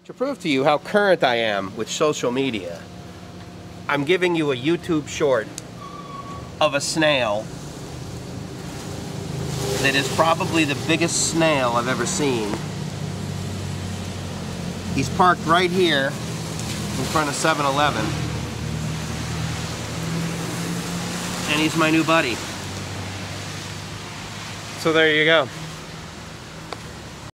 To prove to you how current I am with social media, I'm giving you a YouTube short of a snail that is probably the biggest snail I've ever seen. He's parked right here in front of 7-Eleven, and he's my new buddy. So there you go.